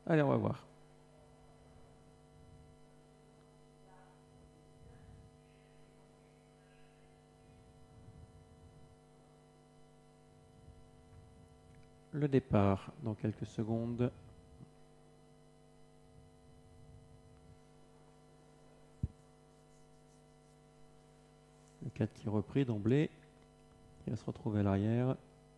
Allez, on va voir. Le départ dans quelques secondes. Le 4 qui est repris d'emblée. Il va se retrouver à l'arrière.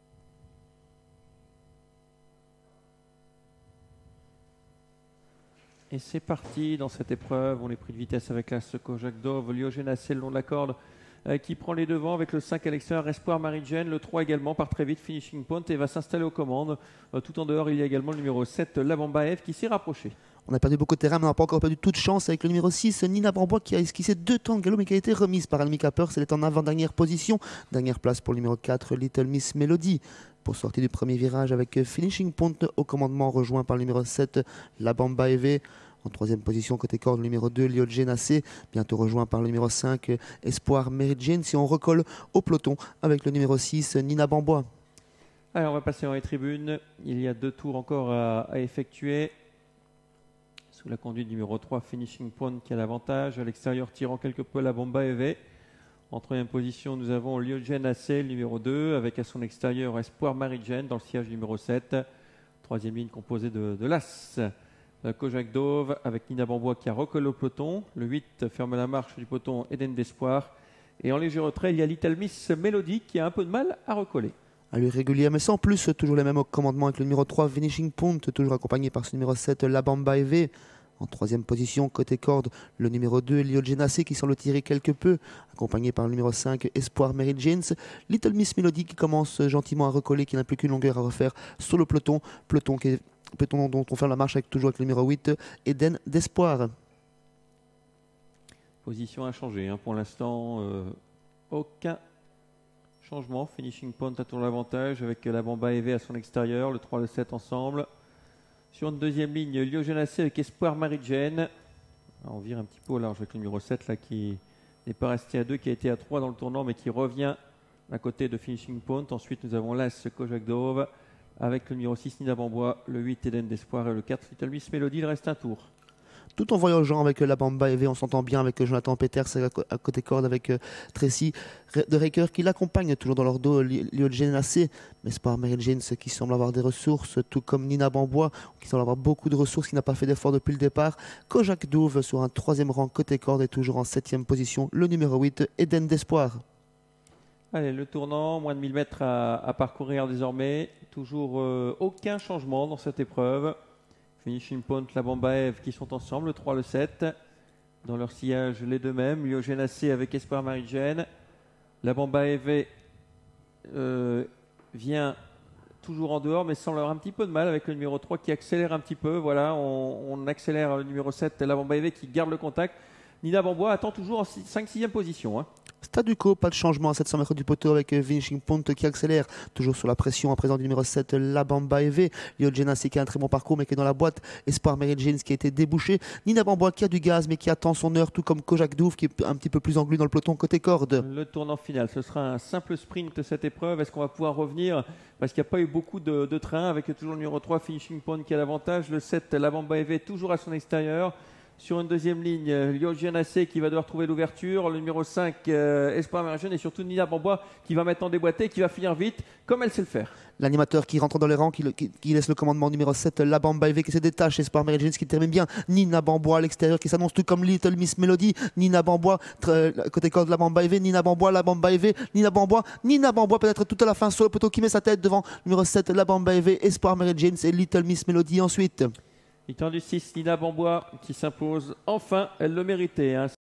Et c'est parti dans cette épreuve. On est pris de vitesse avec l'As Kojak Dove, Liogène Assé le long de la corde qui prend les devants avec le 5 à l'extérieur, Espoir Marie-Jane, le 3 également part très vite, Finishing Point et va s'installer aux commandes. Tout en dehors, il y a également le numéro 7, Labambaev qui s'est rapproché. On a perdu beaucoup de terrain, mais on n'a pas encore perdu toute chance avec le numéro 6, Nina Bambois, qui a esquissé 2 temps de galop, mais qui a été remise par Annemie Capers. Elle est en avant-dernière position. Dernière place pour le numéro 4, Little Miss Melody. Pour sortir du premier virage avec Finishing Point au commandement, rejoint par le numéro 7, Labambaev. En troisième position, côté corde, le numéro 2, Liogène Assé, bientôt rejoint par le numéro 5, Espoir Mary-Jane. Si on recolle au peloton avec le numéro 6, Nina Bambois. Alors, on va passer dans les tribunes. Il y a 2 tours encore à effectuer. Sous la conduite du numéro 3, Finishing Point qui a l'avantage. À l'extérieur, tirant quelque peu Labambaev. En troisième position, nous avons Liogène Assé, le numéro 2, avec à son extérieur Espoir Mary-Jane dans le sillage numéro 7. Troisième ligne composée de l'As Kojak Dove avec Nina Bambois qui a recollé au peloton. Le 8 ferme la marche du peloton Eden d'Espoir. Et en léger retrait, il y a Little Miss Melody qui a un peu de mal à recoller. Allure régulière, mais sans plus, toujours les mêmes au commandement avec le numéro 3, Finishing Point, toujours accompagné par ce numéro 7, Labambaev. En troisième position, côté corde, le numéro 2, Liogène Assé qui semble tirer quelque peu, accompagné par le numéro 5, Espoir Mary-Jane. Little Miss Melody qui commence gentiment à recoller, qui n'a plus qu'une longueur à refaire sur le peloton. Peloton dont on fait la marche toujours avec le numéro 8, Eden d'Espoir. Position inchangée pour l'instant, aucun changement. Finishing Point a toujours l'avantage avec Labambaev à son extérieur, le 3 et le 7 ensemble. Sur une deuxième ligne, Liogène Assé avec Espoir Mary-Jane. On vire un petit peu au large avec le numéro 7 là, qui n'est pas resté à 2, qui a été à 3 dans le tournant, mais qui revient à côté de Finishing Point. Ensuite, nous avons l'As Kojak Dove avec le numéro 6, Nina Bambois, le 8, Eden d'Espoir et le 4, Little Miss Melody. Il reste un tour. Tout en voyageant avec Labambaev, on s'entend bien avec Jonathan Peters à côté corde avec Tracy de Raker qui l'accompagne toujours dans leur dos, Liogène Assé, mais Espoir Mary-Jane qui semble avoir des ressources, tout comme Nina Bambois qui semble avoir beaucoup de ressources, qui n'a pas fait d'effort depuis le départ. Kojak Dove sur un troisième rang côté corde et toujours en septième position, le numéro 8, Eden d'Espoir. Allez, le tournant, moins de 1000 mètres à parcourir désormais. Toujours aucun changement dans cette épreuve. Finishing Point, Labambaev qui sont ensemble, le 3, le 7. Dans leur sillage, les deux mêmes. Liogène Assé avec Espoir Mary-Jane. Labambaev vient toujours en dehors, mais sans leur un petit peu de mal avec le numéro 3 qui accélère un petit peu. Voilà, on accélère le numéro 7, Labambaev qui garde le contact. Nina Bambois attend toujours en 5-6e position. Statu quo, pas de changement à 700 mètres du poteau avec Finishing Point qui accélère, toujours sous la pression à présent du numéro 7, Labambaev. Liogène Assé qui a un très bon parcours mais qui est dans la boîte. Espoir Mary-Jane qui a été débouché. Nina Bambois qui a du gaz mais qui attend son heure, tout comme Kojak Dove qui est un petit peu plus englu dans le peloton côté corde. Le tournant final, ce sera un simple sprint cette épreuve. Est-ce qu'on va pouvoir revenir? Parce qu'il n'y a pas eu beaucoup de trains avec toujours le numéro 3, Finishing Point qui a l'avantage. Le 7, Labambaev toujours à son extérieur. Sur une deuxième ligne, Liogène Assé qui va devoir trouver l'ouverture. Le numéro 5, Espoir Mary-Jane et surtout Nina Bambois qui va maintenant déboîter, qui va finir vite, comme elle sait le faire. L'animateur qui rentre dans les rangs, qui laisse le commandement numéro 7, Labambaev qui se détache, Espoir Mary-Jane qui termine bien, Nina Bambois à l'extérieur qui s'annonce tout comme Little Miss Melody, Nina Bambois, côté corde Labambaev, Nina Bambois, Labambaev, Nina Bambois peut-être tout à la fin sur le poteau qui met sa tête devant numéro 7, Labambaev, Espoir Mary-Jane et Little Miss Melody ensuite. Victoire du 6, Nina Bambois qui s'impose enfin, elle le méritait.